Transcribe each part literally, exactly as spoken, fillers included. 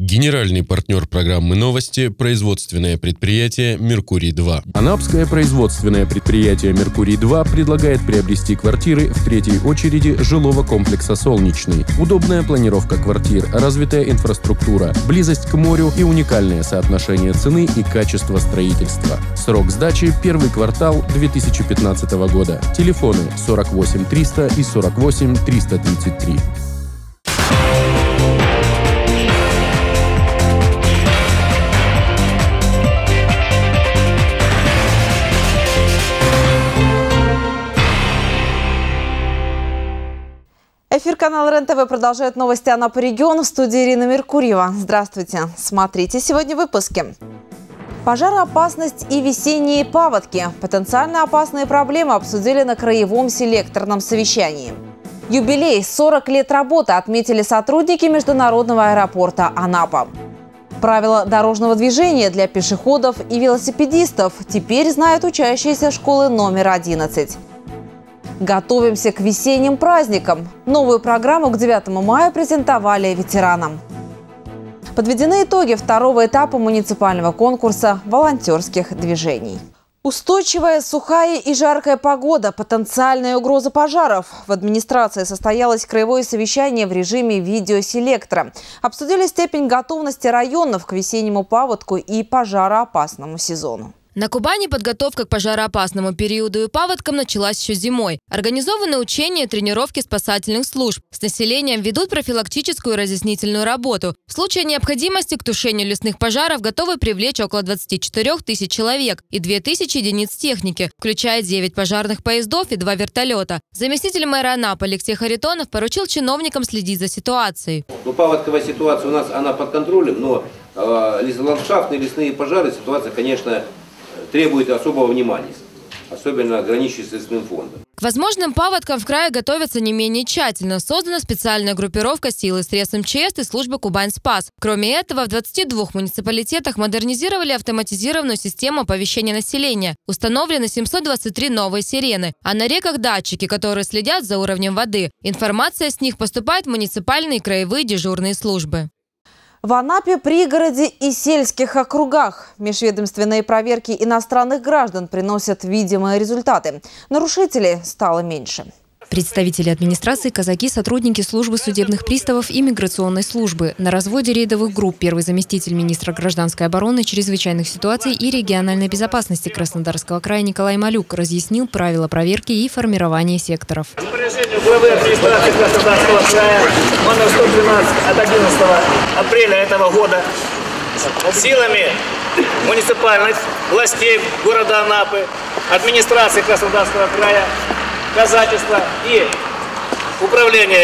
Генеральный партнер программы «Новости» – производственное предприятие «Меркурий-два». Анапское производственное предприятие «Меркурий-два» предлагает приобрести квартиры в третьей очереди жилого комплекса «Солнечный». Удобная планировка квартир, развитая инфраструктура, близость к морю и уникальное соотношение цены и качества строительства. Срок сдачи – первый квартал две тысячи пятнадцатого года. Телефоны сорок восемь триста и сорок восемь триста тридцать три. Эфир канала РЕН-ТВ продолжает новости Анапы региона. В студии Ирина Меркурьева. Здравствуйте. Смотрите сегодня в выпуске. Пожароопасность и весенние паводки. Потенциально опасные проблемы обсудили на краевом селекторном совещании. Юбилей сорок лет работы отметили сотрудники международного аэропорта Анапа. Правила дорожного движения для пешеходов и велосипедистов теперь знают учащиеся школы номер одиннадцать. Готовимся к весенним праздникам. Новую программу к девятому мая презентовали ветеранам. Подведены итоги второго этапа муниципального конкурса волонтерских движений. Устойчивая, сухая и жаркая погода, потенциальная угроза пожаров. В администрации состоялось краевое совещание в режиме видеоселектора. Обсудили степень готовности районов к весеннему паводку и пожароопасному сезону. На Кубани подготовка к пожароопасному периоду и паводкам началась еще зимой. Организованы учения и тренировки спасательных служб. С населением ведут профилактическую и разъяснительную работу. В случае необходимости к тушению лесных пожаров готовы привлечь около двадцати четырёх тысяч человек и две тысячи единиц техники, включая девять пожарных поездов и два вертолета. Заместитель мэра Анапы Алексей Харитонов поручил чиновникам следить за ситуацией. Ну, паводковая ситуация у нас она под контролем, но э, ландшафтные лесные пожары, ситуация, конечно, требует особого внимания, особенно граничащей с лесным фондом. К возможным паводкам в крае готовятся не менее тщательно. Создана специальная группировка сил и средств эм че эс и службы «Кубань-Спас». Кроме этого, в двадцати двух муниципалитетах модернизировали автоматизированную систему оповещения населения. Установлены семьсот двадцать три новые сирены. А на реках датчики, которые следят за уровнем воды. Информация с них поступает в муниципальные и краевые дежурные службы. В Анапе, пригороде и сельских округах межведомственные проверки иностранных граждан приносят видимые результаты. Нарушителей стало меньше. Представители администрации, казаки, сотрудники службы судебных приставов и миграционной службы. На разводе рейдовых групп первый заместитель министра гражданской обороны, чрезвычайных ситуаций и региональной безопасности Краснодарского края Николай Малюк разъяснил правила проверки и формирования секторов. Распоряжение главы администрации Краснодарского края номер сто тринадцать от одиннадцатого апреля этого года силами муниципальных властей города Анапы, администрации Краснодарского края, казачества и управление,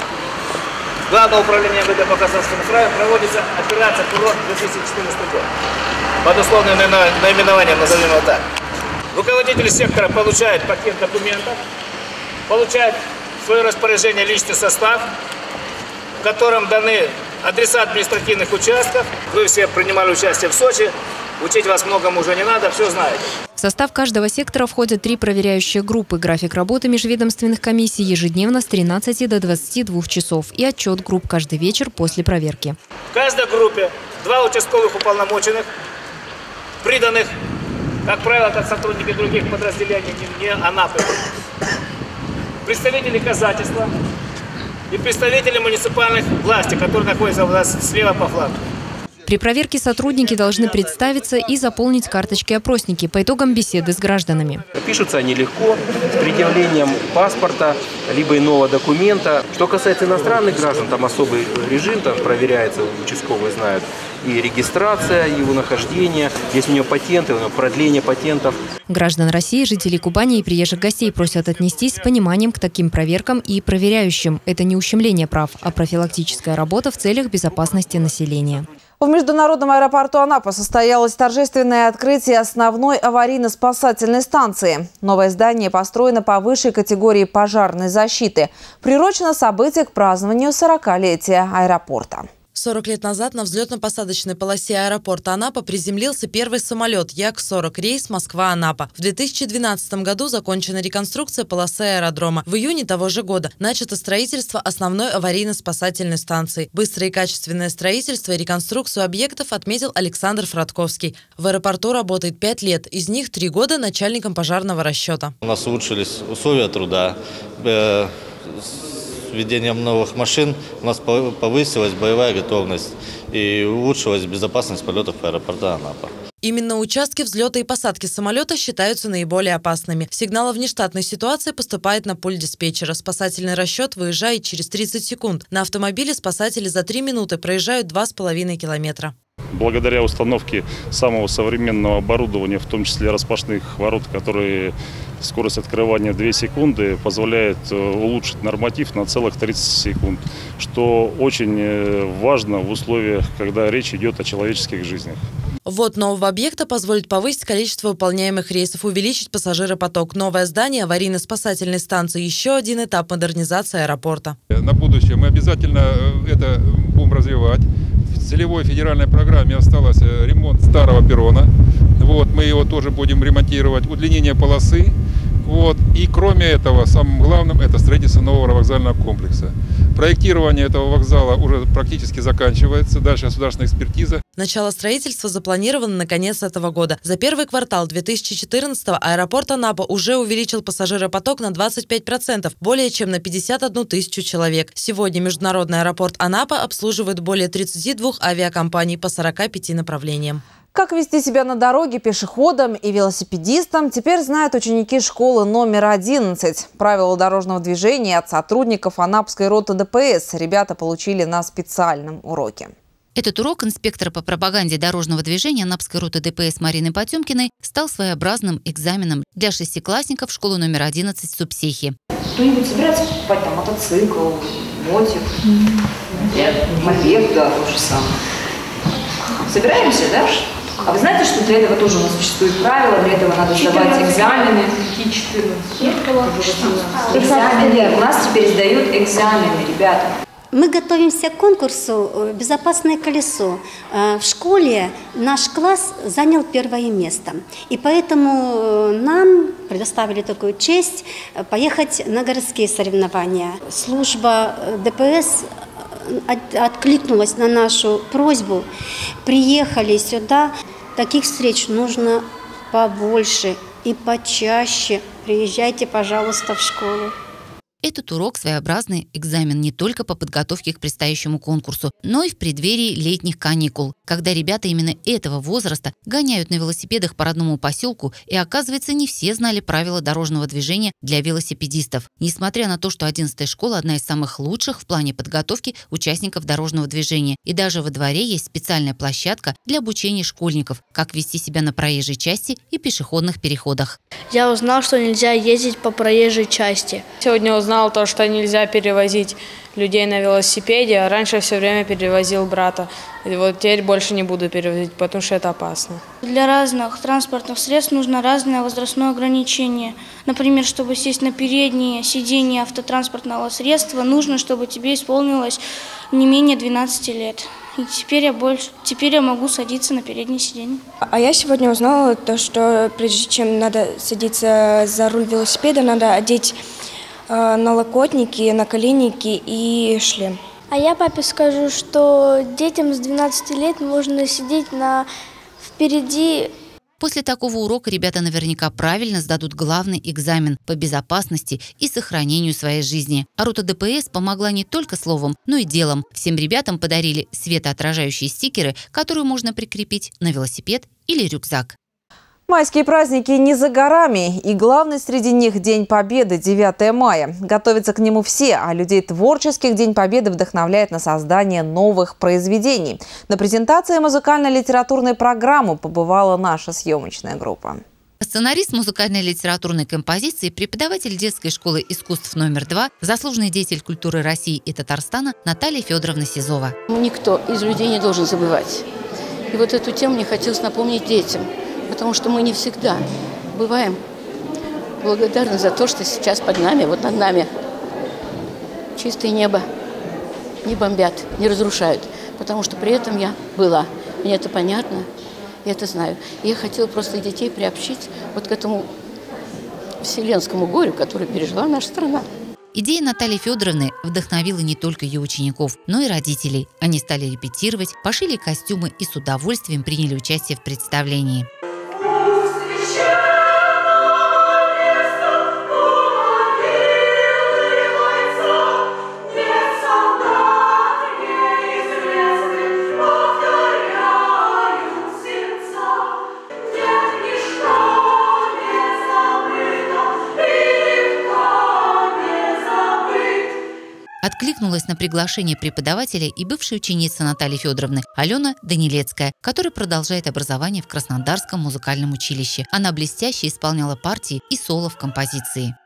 Главного управления эм вэ дэ по Краснодарскому краю проводится операция «Курорт две тысячи четырнадцатый год». Под условным наименованием, назовем его так. Руководитель сектора получает пакет документов, получает в свое распоряжение личный состав, в котором даны адреса административных участков. Вы все принимали участие в Сочи. Учить вас многому уже не надо, все знаете. В состав каждого сектора входят три проверяющие группы. График работы межведомственных комиссий ежедневно с тринадцати до двадцати двух часов и отчет групп каждый вечер после проверки. В каждой группе два участковых уполномоченных, приданных, как правило, от сотрудники других подразделений, не Анапы, представители казачества и представители муниципальных властей, которые находятся у нас слева по флангу. При проверке сотрудники должны представиться и заполнить карточки-опросники по итогам беседы с гражданами. Пишутся они легко, с предъявлением паспорта, либо иного документа. Что касается иностранных граждан, там особый режим, там проверяется, участковые знают, и регистрация, его нахождение, есть у него патенты, у него продление патентов. Граждан России, жителей Кубани и приезжих гостей просят отнестись с пониманием к таким проверкам и проверяющим. Это не ущемление прав, а профилактическая работа в целях безопасности населения. В международном аэропорту Анапа состоялось торжественное открытие основной аварийно-спасательной станции. Новое здание построено по высшей категории пожарной защиты. Приурочено событие к празднованию сорокалетия аэропорта. сорок лет назад на взлетно-посадочной полосе аэропорта Анапа приземлился первый самолет Як сорок рейс Москва-Анапа. В две тысячи двенадцатом году закончена реконструкция полосы аэродрома. В июне того же года начато строительство основной аварийно-спасательной станции. Быстрое и качественное строительство и реконструкцию объектов отметил Александр Фродковский. В аэропорту работает пять лет, из них три года начальником пожарного расчета. У нас улучшились условия труда. С введением новых машин у нас повысилась боевая готовность и улучшилась безопасность полетов аэропорта Анапа. Именно участки взлета и посадки самолета считаются наиболее опасными. Сигнал о внештатной ситуации поступает на пульт диспетчера. Спасательный расчет выезжает через тридцать секунд. На автомобиле спасатели за три минуты проезжают два с половиной километра. Благодаря установке самого современного оборудования, в том числе распашных ворот, которые скорость открывания две секунды, позволяет улучшить норматив на целых тридцать секунд, что очень важно в условиях, когда речь идет о человеческих жизнях. Ввод нового объекта позволит повысить количество выполняемых рейсов, увеличить пассажиропоток. Новое здание аварийно-спасательной станции – еще один этап модернизации аэропорта. На будущее мы обязательно это будем развивать. В целевой федеральной программе осталось ремонт старого перрона. Вот, мы его тоже будем ремонтировать, удлинение полосы. Вот. И кроме этого, самым главным, это строительство нового вокзального комплекса. Проектирование этого вокзала уже практически заканчивается. Дальше государственная экспертиза. Начало строительства запланировано на конец этого года. За первый квартал две тысячи четырнадцатого аэропорт Анапа уже увеличил пассажиропоток на двадцать пять процентов, более чем на пятьдесят одну тысячу человек. Сегодня международный аэропорт Анапа обслуживает более тридцати двух авиакомпаний по сорока пяти направлениям. Как вести себя на дороге пешеходам и велосипедистам, теперь знают ученики школы номер одиннадцать. Правила дорожного движения от сотрудников Анапской роты ДПС ребята получили на специальном уроке. Этот урок инспектора по пропаганде дорожного движения Анапской роты ДПС Марины Потемкиной стал своеобразным экзаменом для шестиклассников школы номер одиннадцать Субсехи. Кто-нибудь собирается покупать там мотоцикл, мотик, мопед, да, то же самое. Собираемся, да? А вы знаете, что для этого тоже у нас существуют правила, для этого надо сдавать экзамены. Экзамены. У нас теперь сдают экзамены, ребята. Мы готовимся к конкурсу «Безопасное колесо». В школе наш класс занял первое место. И поэтому нам предоставили такую честь поехать на городские соревнования. Служба ДПС откликнулась на нашу просьбу, приехали сюда. Таких встреч нужно побольше и почаще. Приезжайте, пожалуйста, в школу. Этот урок – своеобразный экзамен не только по подготовке к предстоящему конкурсу, но и в преддверии летних каникул, когда ребята именно этого возраста гоняют на велосипедах по родному поселку, и, оказывается, не все знали правила дорожного движения для велосипедистов. Несмотря на то, что одиннадцатая школа – одна из самых лучших в плане подготовки участников дорожного движения, и даже во дворе есть специальная площадка для обучения школьников, как вести себя на проезжей части и пешеходных переходах. Я узнал, что нельзя ездить по проезжей части. Сегодня узнал то, что нельзя перевозить людей на велосипеде, а раньше все время перевозил брата. И вот теперь больше не буду перевозить, потому что это опасно. Для разных транспортных средств нужно разное возрастное ограничение. Например, чтобы сесть на переднее сиденье автотранспортного средства, нужно, чтобы тебе исполнилось не менее двенадцати лет. И теперь я больше, теперь я могу садиться на переднее сиденье. А я сегодня узнала то, что прежде чем надо садиться за руль велосипеда, надо одеть э, налокотники, наколенники и шлем. А я папе скажу, что детям с двенадцати лет можно сидеть на впереди. После такого урока ребята наверняка правильно сдадут главный экзамен по безопасности и сохранению своей жизни. А рота ДПС помогла не только словом, но и делом. Всем ребятам подарили светоотражающие стикеры, которые можно прикрепить на велосипед или рюкзак. Майские праздники не за горами, и главный среди них День Победы, девятое мая. Готовятся к нему все, а людей творческих День Победы вдохновляет на создание новых произведений. На презентации музыкально-литературной программы побывала наша съемочная группа. Сценарист музыкальной литературной композиции, преподаватель детской школы искусств номер два, заслуженный деятель культуры России и Татарстана Наталья Федоровна Сизова. Никто из людей не должен забывать. И вот эту тему мне хотелось напомнить детям. Потому что мы не всегда бываем благодарны за то, что сейчас под нами, вот над нами чистое небо, не бомбят, не разрушают. потому что при этом я была. Мне это понятно, я это знаю. И я хотела просто детей приобщить вот к этому вселенскому горю, которое пережила наша страна. Идея Натальи Федоровны вдохновила не только ее учеников, но и родителей. Они стали репетировать, пошили костюмы и с удовольствием приняли участие в представлении. Откликнулась на приглашение преподавателя и бывшая ученица Натальи Федоровны Алена Данилецкая, которая продолжает образование в Краснодарском музыкальном училище. Она блестяще исполняла партии и соло в композиции.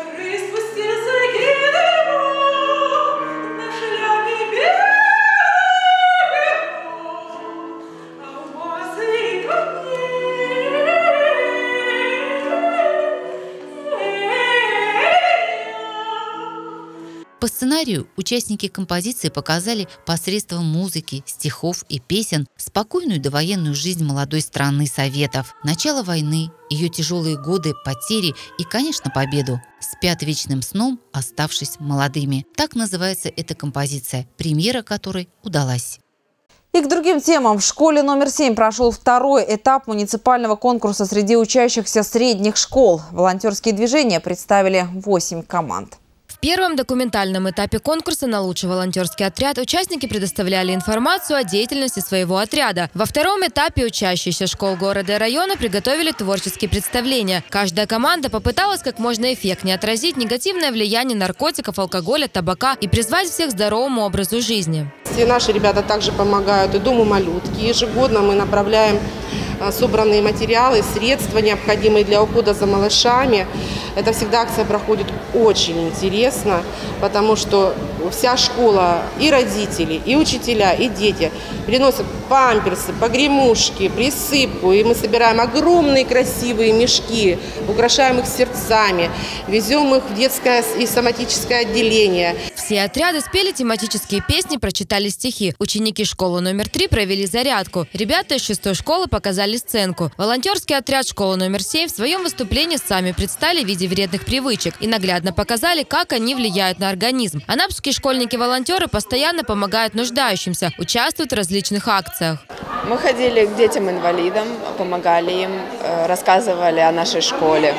По сценарию участники композиции показали посредством музыки, стихов и песен спокойную довоенную жизнь молодой страны Советов, начало войны, ее тяжелые годы, потери и, конечно, победу. Спят вечным сном, оставшись молодыми. Так называется эта композиция, премьера которой удалась. И к другим темам. В школе номер семь прошел второй этап муниципального конкурса среди учащихся средних школ. Волонтерские движения представили восемь команд. В первом документальном этапе конкурса на лучший волонтерский отряд участники предоставляли информацию о деятельности своего отряда. Во втором этапе учащиеся школ города и района приготовили творческие представления. Каждая команда попыталась как можно эффектнее отразить негативное влияние наркотиков, алкоголя, табака и призвать всех к здоровому образу жизни. И наши ребята также помогают и Дому малютки. Ежегодно мы направляем собранные материалы, средства, необходимые для ухода за малышами. Это всегда акция проходит очень интересно, потому что вся школа, и родители, и учителя, и дети приносят памперсы, погремушки, присыпку. И мы собираем огромные красивые мешки, украшаем их сердцами, везем их в детское и соматическое отделение. Все отряды спели тематические песни, прочитали стихи. Ученики школы номер три провели зарядку. Ребята из шестой школы показали сценку. Волонтерский отряд школы номер семь в своем выступлении сами представили в виде вредных привычек и наглядно показали, как они влияют на организм. Анапские школьники-волонтеры постоянно помогают нуждающимся, участвуют в различных акциях. Мы ходили к детям-инвалидам, помогали им, рассказывали о нашей школе.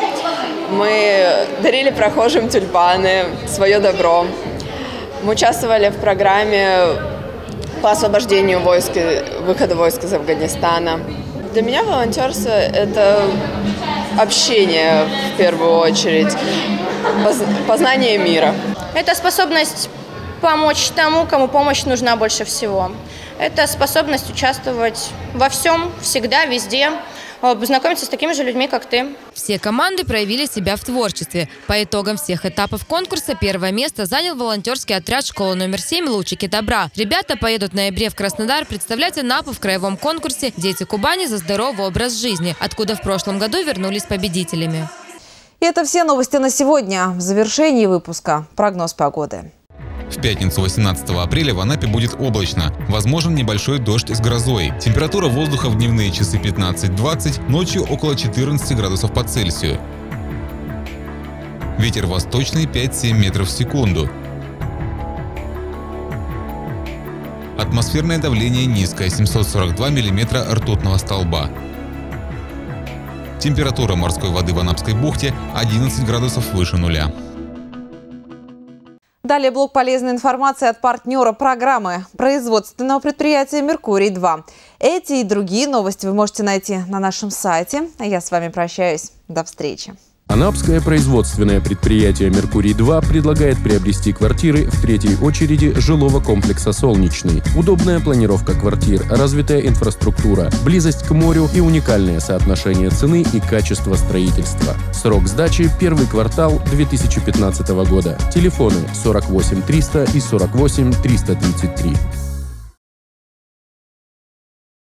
Мы дарили прохожим тюльпаны, свое добро. Мы участвовали в программе по освобождению войск, выхода войск из Афганистана. Для меня волонтерство – это общение в первую очередь, познание мира. Это способность помочь тому, кому помощь нужна больше всего. Это способность участвовать во всем, всегда, везде, познакомиться с такими же людьми, как ты. Все команды проявили себя в творчестве. По итогам всех этапов конкурса первое место занял волонтерский отряд школы номер семь «Лучики добра». Ребята поедут в ноябре в Краснодар представлять Анапу в краевом конкурсе «Дети Кубани за здоровый образ жизни», откуда в прошлом году вернулись победителями. И это все новости на сегодня. В завершении выпуска прогноз погоды. В пятницу восемнадцатого апреля в Анапе будет облачно. Возможен небольшой дождь с грозой. Температура воздуха в дневные часы пятнадцать-двадцать, ночью около четырнадцати градусов по Цельсию. Ветер восточный пять-семь метров в секунду. Атмосферное давление низкое, семьсот сорок два миллиметра ртутного столба. Температура морской воды в Анапской бухте одиннадцать градусов выше нуля. Далее блок полезной информации от партнера программы производственного предприятия «Меркурий-два». Эти и другие новости вы можете найти на нашем сайте. А я с вами прощаюсь. До встречи. Анапское производственное предприятие «Меркурий-два» предлагает приобрести квартиры в третьей очереди жилого комплекса «Солнечный». Удобная планировка квартир, развитая инфраструктура, близость к морю и уникальное соотношение цены и качества строительства. Срок сдачи – первый квартал две тысячи пятнадцатого года. Телефоны сорок восемь триста и сорок восемь триста тридцать три.